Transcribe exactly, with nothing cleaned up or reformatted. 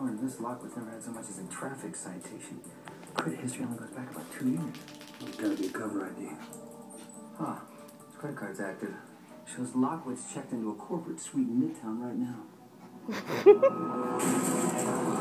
according to this, Lockwood's never had so much as a traffic citation. Credit history only goes back about two years. It's gotta be a cover I D. Huh. His credit card's active. Shows Lockwood's checked into a corporate suite in Midtown right now.